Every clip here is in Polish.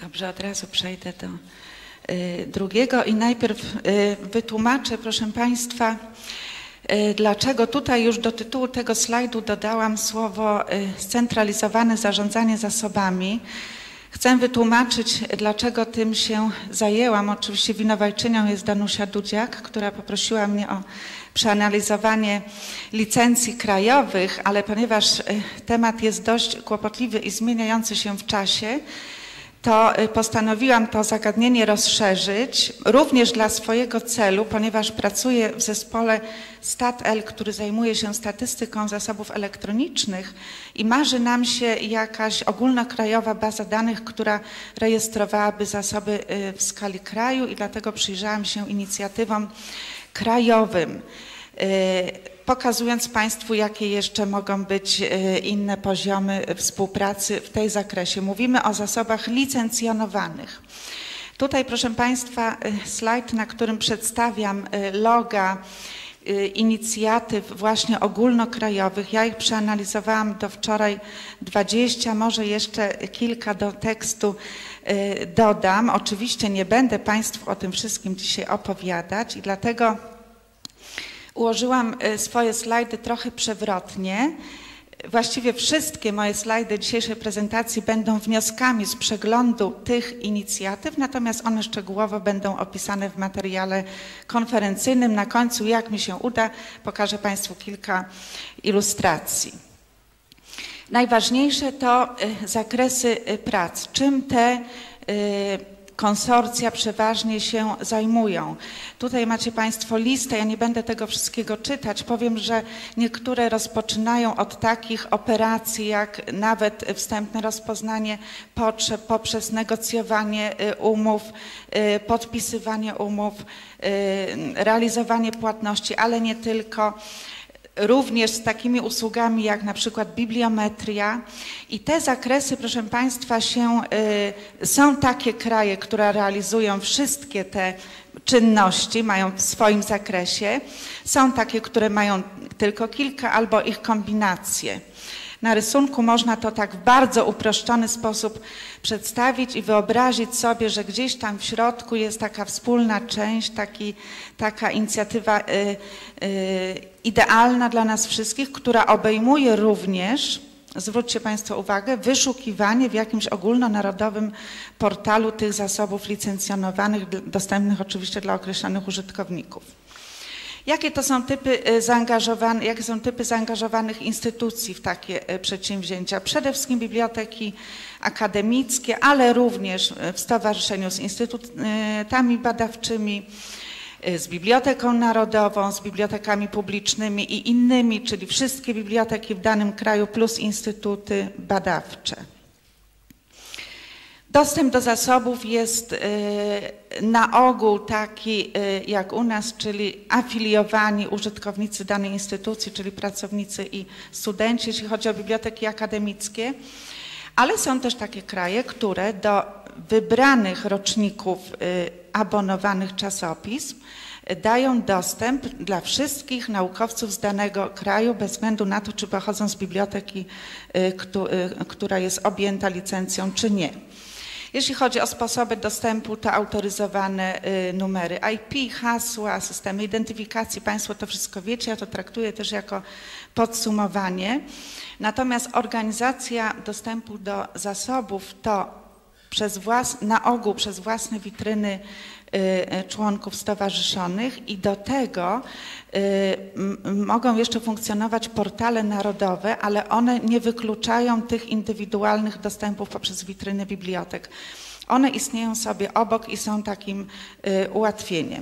Dobrze, od razu przejdę do drugiego i najpierw wytłumaczę, proszę Państwa, dlaczego tutaj już do tytułu tego slajdu dodałam słowo scentralizowane zarządzanie zasobami. Chcę wytłumaczyć, dlaczego tym się zajęłam. Oczywiście winowajczynią jest Danusia Dudziak, która poprosiła mnie o przeanalizowanie licencji krajowych, ale ponieważ temat jest dość kłopotliwy i zmieniający się w czasie, to postanowiłam to zagadnienie rozszerzyć również dla swojego celu, ponieważ pracuję w zespole StatL, który zajmuje się statystyką zasobów elektronicznych i marzy nam się jakaś ogólnokrajowa baza danych, która rejestrowałaby zasoby w skali kraju i dlatego przyjrzałam się inicjatywom krajowym, pokazując Państwu, jakie jeszcze mogą być inne poziomy współpracy w tej zakresie. Mówimy o zasobach licencjonowanych. Tutaj, proszę Państwa, slajd, na którym przedstawiam loga inicjatyw właśnie ogólnokrajowych. Ja ich przeanalizowałam do wczoraj 20, może jeszcze kilka do tekstu dodam. Oczywiście nie będę Państwu o tym wszystkim dzisiaj opowiadać i dlatego ułożyłam swoje slajdy trochę przewrotnie. Właściwie wszystkie moje slajdy dzisiejszej prezentacji będą wnioskami z przeglądu tych inicjatyw, natomiast one szczegółowo będą opisane w materiale konferencyjnym. Na końcu, jak mi się uda, pokażę Państwu kilka ilustracji. Najważniejsze to zakresy prac. Czym te konsorcja przeważnie się zajmują. Tutaj macie Państwo listę, ja nie będę tego wszystkiego czytać. Powiem, że niektóre rozpoczynają od takich operacji jak nawet wstępne rozpoznanie potrzeb poprzez negocjowanie umów, podpisywanie umów, realizowanie płatności, ale nie tylko. Również z takimi usługami jak na przykład bibliometria i te zakresy, proszę Państwa, są takie kraje, które realizują wszystkie te czynności, mają w swoim zakresie. Są takie, które mają tylko kilka albo ich kombinacje. Na rysunku można to tak w bardzo uproszczony sposób przedstawić i wyobrazić sobie, że gdzieś tam w środku jest taka wspólna część, taka inicjatywa idealna dla nas wszystkich, która obejmuje również, zwróćcie Państwo uwagę, wyszukiwanie w jakimś ogólnonarodowym portalu tych zasobów licencjonowanych, dostępnych oczywiście dla określonych użytkowników. Jakie są typy zaangażowanych instytucji w takie przedsięwzięcia? Przede wszystkim biblioteki akademickie, ale również w stowarzyszeniu z instytutami badawczymi, z Biblioteką Narodową, z bibliotekami publicznymi i innymi, czyli wszystkie biblioteki w danym kraju plus instytuty badawcze. Dostęp do zasobów jest na ogół taki jak u nas, czyli afiliowani użytkownicy danej instytucji, czyli pracownicy i studenci, jeśli chodzi o biblioteki akademickie, ale są też takie kraje, które do wybranych roczników abonowanych czasopism dają dostęp dla wszystkich naukowców z danego kraju, bez względu na to, czy pochodzą z biblioteki, która jest objęta licencją, czy nie. Jeśli chodzi o sposoby dostępu, to autoryzowane numery IP, hasła, systemy identyfikacji. Państwo to wszystko wiecie, ja to traktuję też jako podsumowanie. Natomiast organizacja dostępu do zasobów to na ogół przez własne witryny członków stowarzyszonych i do tego mogą jeszcze funkcjonować portale narodowe, ale one nie wykluczają tych indywidualnych dostępów poprzez witryny bibliotek. One istnieją sobie obok i są takim ułatwieniem.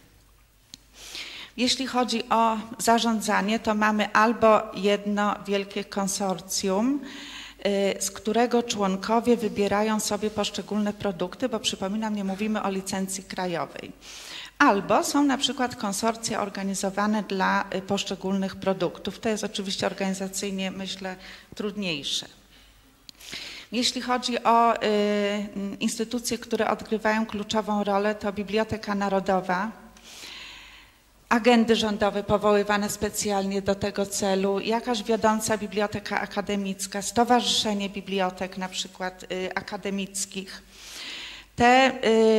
Jeśli chodzi o zarządzanie, to mamy albo jedno wielkie konsorcjum, z którego członkowie wybierają sobie poszczególne produkty, bo przypominam, nie mówimy o licencji krajowej. Albo są na przykład konsorcja organizowane dla poszczególnych produktów. To jest oczywiście organizacyjnie, myślę, trudniejsze. Jeśli chodzi o instytucje, które odgrywają kluczową rolę, to Biblioteka Narodowa. agendy rządowe powoływane specjalnie do tego celu, jakaś wiodąca biblioteka akademicka, stowarzyszenie bibliotek na przykład akademickich. Te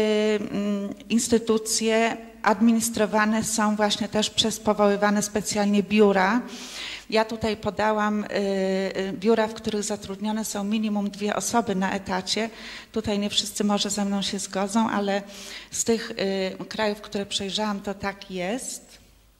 instytucje administrowane są właśnie też przez powoływane specjalnie biura. Ja tutaj podałam biura, w których zatrudnione są minimum 2 osoby na etacie. Tutaj nie wszyscy może ze mną się zgodzą, ale z tych krajów, które przejrzałam, to tak jest.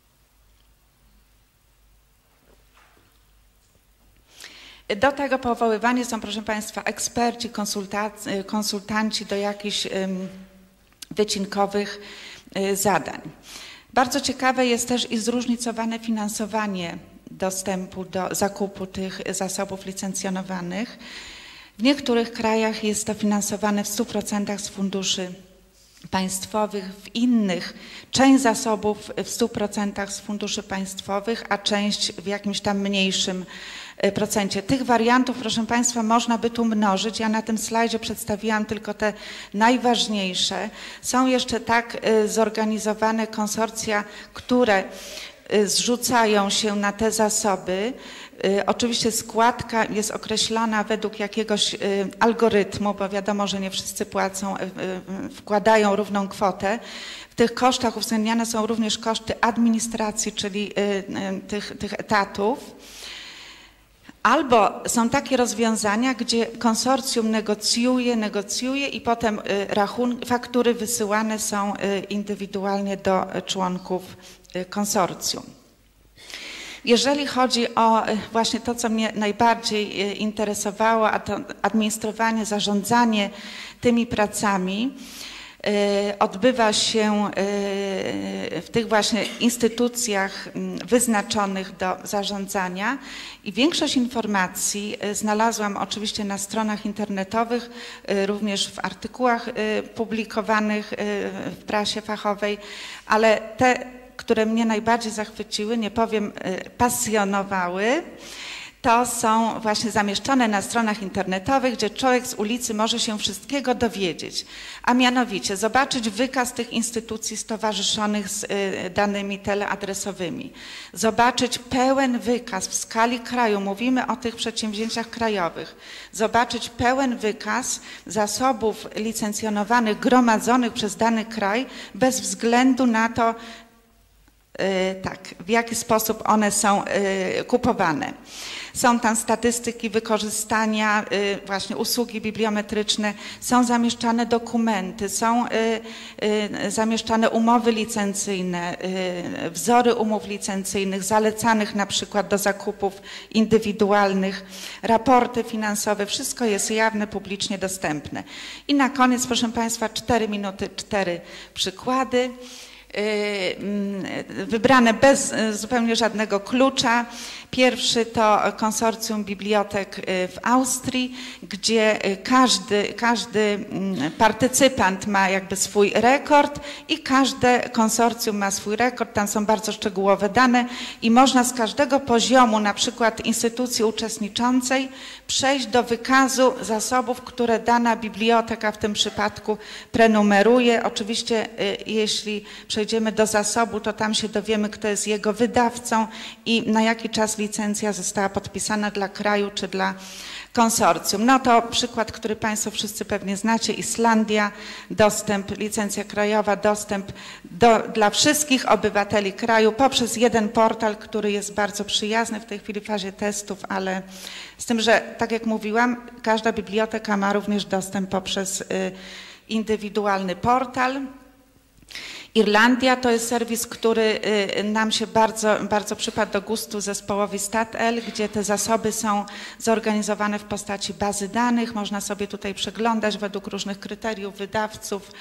Do tego powoływani są, proszę Państwa, eksperci, konsultanci do jakichś wycinkowych zadań. Bardzo ciekawe jest też i zróżnicowane finansowanie dostępu do zakupu tych zasobów licencjonowanych. W niektórych krajach jest to finansowane w 100% z funduszy państwowych, w innych część zasobów w 100% z funduszy państwowych, a część w jakimś tam mniejszym procencie. Tych wariantów, proszę Państwa, można by tu mnożyć. Ja na tym slajdzie przedstawiłam tylko te najważniejsze. Są jeszcze tak zorganizowane konsorcja, które zrzucają się na te zasoby. Oczywiście składka jest określona według jakiegoś algorytmu, bo wiadomo, że nie wszyscy płacą, wkładają równą kwotę. W tych kosztach uwzględniane są również koszty administracji, czyli tych etatów. Albo są takie rozwiązania, gdzie konsorcjum negocjuje i potem faktury wysyłane są indywidualnie do członków konsorcjum. Jeżeli chodzi o właśnie to, co mnie najbardziej interesowało, a to administrowanie, zarządzanie tymi pracami, odbywa się w tych właśnie instytucjach wyznaczonych do zarządzania i większość informacji znalazłam oczywiście na stronach internetowych, również w artykułach publikowanych w prasie fachowej, ale te, które mnie najbardziej zachwyciły, nie powiem pasjonowały, to są właśnie zamieszczone na stronach internetowych, gdzie człowiek z ulicy może się wszystkiego dowiedzieć, a mianowicie zobaczyć wykaz tych instytucji stowarzyszonych z danymi teleadresowymi, zobaczyć pełen wykaz w skali kraju, mówimy o tych przedsięwzięciach krajowych, zobaczyć pełen wykaz zasobów licencjonowanych, gromadzonych przez dany kraj bez względu na to, w jaki sposób one są kupowane. Są tam statystyki wykorzystania, właśnie usługi bibliometryczne, są zamieszczane dokumenty, są zamieszczane umowy licencyjne, wzory umów licencyjnych, zalecanych na przykład do zakupów indywidualnych, raporty finansowe, wszystko jest jawne, publicznie dostępne. I na koniec, proszę Państwa, 4 minuty, 4 przykłady. Wybrane bez zupełnie żadnego klucza. Pierwszy to konsorcjum bibliotek w Austrii, gdzie każdy partycypant ma jakby swój rekord i każde konsorcjum ma swój rekord. Tam są bardzo szczegółowe dane i można z każdego poziomu, na przykład instytucji uczestniczącej, przejść do wykazu zasobów, które dana biblioteka w tym przypadku prenumeruje. Oczywiście jeśli przejdziemy do zasobu, to tam się dowiemy, kto jest jego wydawcą i na jaki czas licencja została podpisana dla kraju czy dla konsorcjum. No to przykład, który Państwo wszyscy pewnie znacie, Islandia, dostęp, licencja krajowa, dostęp dla wszystkich obywateli kraju poprzez jeden portal, który jest bardzo przyjazny w tej chwili w fazie testów, ale z tym, że tak jak mówiłam, każda biblioteka ma również dostęp poprzez indywidualny portal. Irlandia to jest serwis, który nam się bardzo przypadł do gustu zespołowi StatL, gdzie te zasoby są zorganizowane w postaci bazy danych. Można sobie tutaj przeglądać według różnych kryteriów wydawców,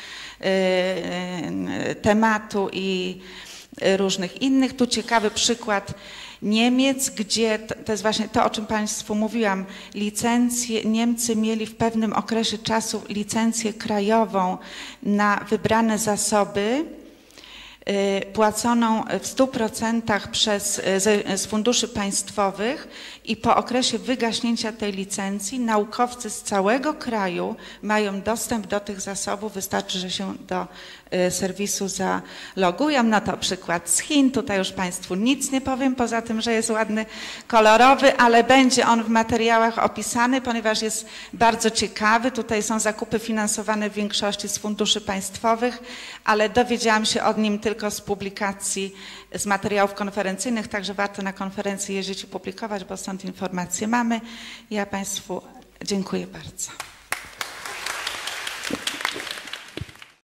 tematu i różnych innych. Tu ciekawy przykład Niemiec, gdzie to jest właśnie to, o czym Państwu mówiłam, licencje. Niemcy mieli w pewnym okresie czasu licencję krajową na wybrane zasoby. płaconą w 100% z funduszy państwowych i po okresie wygaśnięcia tej licencji naukowcy z całego kraju mają dostęp do tych zasobów, wystarczy, że się do serwisu zalogują. No to przykład z Chin, tutaj już Państwu nic nie powiem, poza tym, że jest ładny, kolorowy, ale będzie on w materiałach opisany, ponieważ jest bardzo ciekawy. Tutaj są zakupy finansowane w większości z funduszy państwowych, ale dowiedziałam się o nim tylko z publikacji, z materiałów konferencyjnych, także warto na konferencję jeździć i publikować, bo stąd informacje mamy. Ja Państwu dziękuję bardzo.